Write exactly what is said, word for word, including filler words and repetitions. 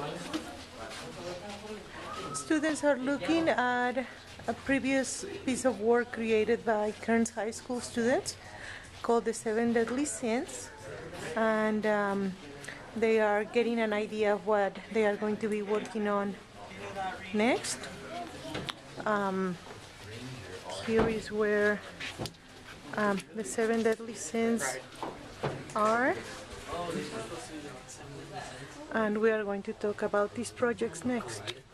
Students are looking at a previous piece of work created by Kearns High School students called The Seven Deadly Sins, and um, they are getting an idea of what they are going to be working on next. Um, here is where um, the seven deadly sins are, and we are going to talk about these projects next.